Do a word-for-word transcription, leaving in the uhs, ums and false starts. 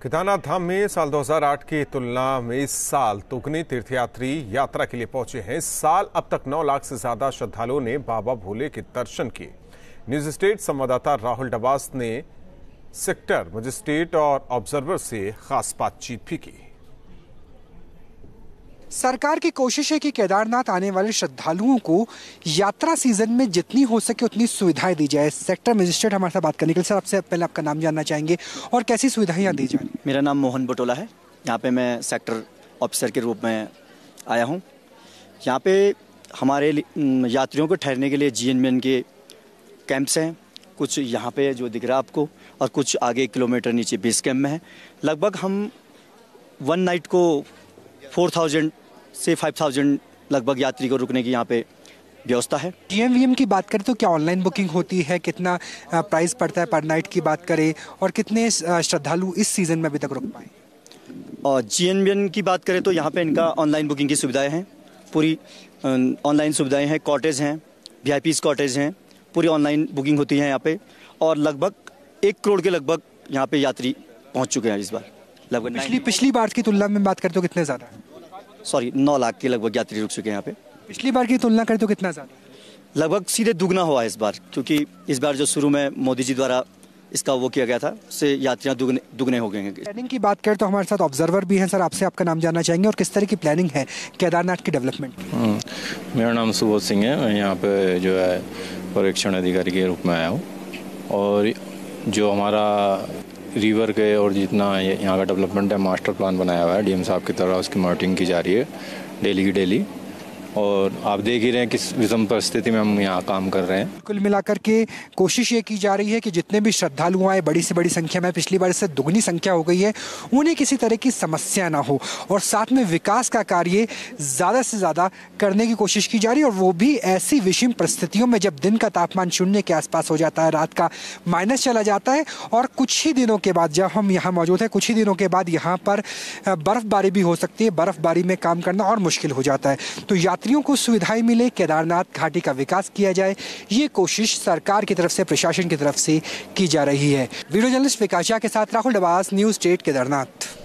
केदारनाथ धाम में साल दो हज़ार आठ की तुलना में इस साल दोगुने तीर्थयात्री यात्रा के लिए पहुंचे हैं। इस साल अब तक नौ लाख से ज्यादा श्रद्धालुओं ने बाबा भोले के दर्शन किए। न्यूज स्टेट संवाददाता राहुल डबास ने सेक्टर मजिस्ट्रेट और ऑब्जर्वर से खास बातचीत भी की। सरकार की कोशिश है कि केदारनाथ आने वाले श्रद्धालुओं को यात्रा सीजन में जितनी हो सके उतनी सुविधाएं दी जाए। सेक्टर मजिस्ट्रेट हमारे साथ बात करने के लिए, सर आपसे पहले आपका नाम जानना चाहेंगे और कैसी सुविधाएं यहाँ दी जाए। मेरा नाम मोहन बटोला है। यहाँ पे मैं सेक्टर ऑफिसर के रूप में आया हूँ। यहाँ पे हमारे यात्रियों को ठहरने के लिए जी एन बी एन के कैंप्स हैं, कुछ यहाँ पे जो दिख रहा है आपको, और कुछ आगे एक किलोमीटर नीचे बेस कैंप में है। लगभग हम वन नाइट को फोर थाउजेंड से फाइव थाउजेंड लगभग यात्री को रुकने की यहाँ पे व्यवस्था है। जी एम वी एम की बात करें तो क्या ऑनलाइन बुकिंग होती है, कितना प्राइस पड़ता है पर नाइट की बात करें, और कितने श्रद्धालु इस सीजन में अभी तक रुक पाए? और जी एन बी एन की बात करें तो यहाँ पे इनका ऑनलाइन बुकिंग की सुविधाएं हैं, पूरी ऑनलाइन सुविधाएं हैं। कॉटेज हैं, वी आई पी कॉटेज हैं, पूरी ऑनलाइन बुकिंग होती है यहाँ पे। और लगभग एक करोड़ के लगभग यहाँ पे यात्री पहुँच चुके हैं इस बार। लगभग पिछली पिछली बार की तुलना में बात करें तो कितने ज़्यादा? सॉरी नौ लाख के लगभग यात्री रुक चुके हैं यहाँ पे। पिछली बार की तुलना करें तो कितना ज़्यादा? लगभग सीधे दुगना हुआ है इस बार, क्योंकि इस बार जो शुरू में मोदी जी द्वारा इसका वो किया गया था, उससे यात्रियाँ दुगने दुगने हो गए हैं। प्लानिंग की बात करें तो हमारे साथ ऑब्जर्वर भी हैं। सर आपसे आपका नाम जानना चाहेंगे और किस तरह की प्लानिंग है केदारनाथ की डेवलपमेंट? मेरा नाम सुबोध सिंह है। मैं यहाँ पे जो है पर्यवेक्षण अधिकारी के रूप में आया हूँ, और जो हमारा रिवर के और जितना यहाँ का डेवलपमेंट है, मास्टर प्लान बनाया हुआ है डीएम साहब की तरह, उसकी मॉनिटरिंग की जा रही है डेली की डेली। और आप देख ही रहे हैं किस विषम परिस्थिति में हम यहाँ काम कर रहे हैं। कुल मिलाकर के कोशिश ये की जा रही है कि जितने भी श्रद्धालु आए, बड़ी से बड़ी संख्या में, पिछली बार से दुगनी संख्या हो गई है, उन्हें किसी तरह की समस्या ना हो, और साथ में विकास का कार्य ज़्यादा से ज़्यादा करने की कोशिश की जा रही है। और वो भी ऐसी विषम परिस्थितियों में जब दिन का तापमान शून्य के आसपास हो जाता है, रात का माइनस चला जाता है, और कुछ ही दिनों के बाद, जब हम यहाँ मौजूद हैं, कुछ ही दिनों के बाद यहाँ पर बर्फबारी भी हो सकती है। बर्फबारी में काम करना और मुश्किल हो जाता है। तो यात्रियों को सुविधाएं मिले, केदारनाथ घाटी का विकास किया जाए, ये कोशिश सरकार की तरफ से, प्रशासन की तरफ से की जा रही है। वीडियो जर्नलिस्ट विकास झा के साथ राहुल डबास, न्यूज स्टेट केदारनाथ।